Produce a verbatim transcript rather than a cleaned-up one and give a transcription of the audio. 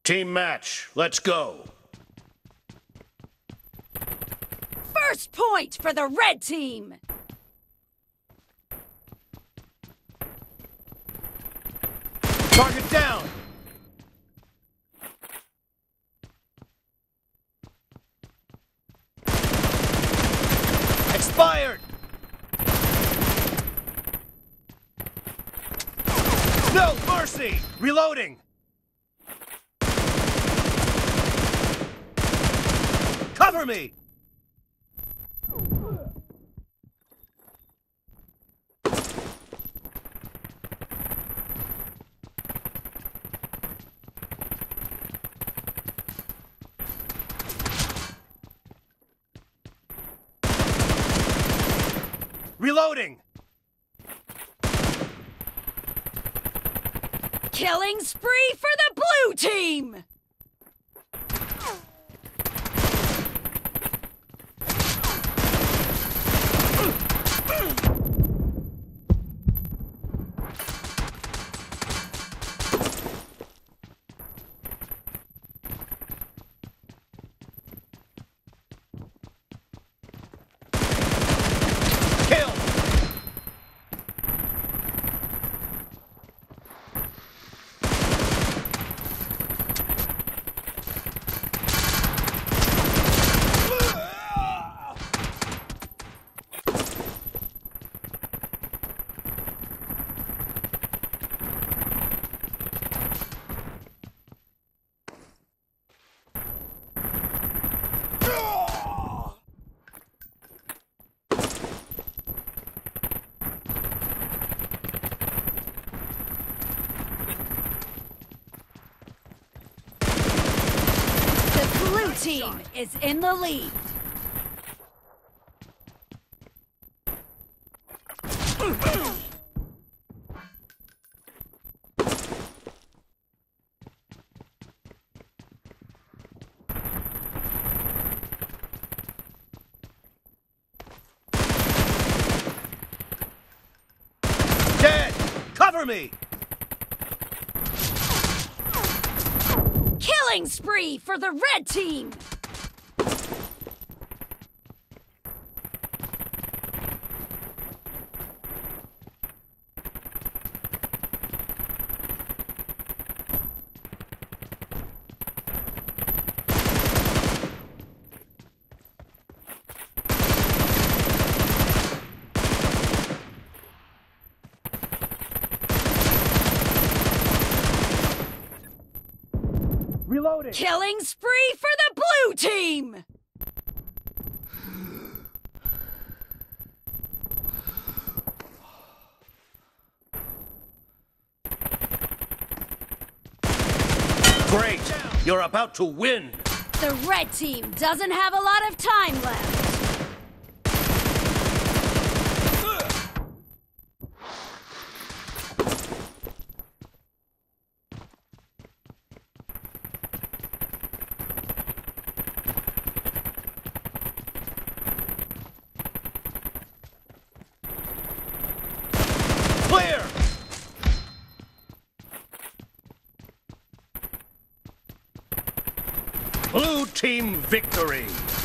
Team match, let's go. First point for the red team! Target down! Expired! No mercy! Reloading! Cover me! Reloading! Killing spree for the blue team! Blue team is in the lead. Dead! Cover me! Killing spree for the red team! Reloading! Killing spree for the blue team! Great! You're about to win! The red team doesn't have a lot of time left. Clear! Blue team victory!